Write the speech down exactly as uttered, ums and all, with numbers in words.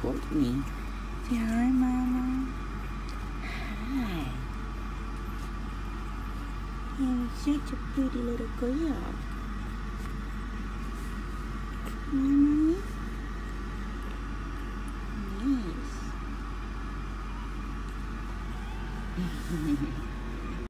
Courtney. Say hi, Mama. Hi. You're such a pretty little girl. Mommy? Yes.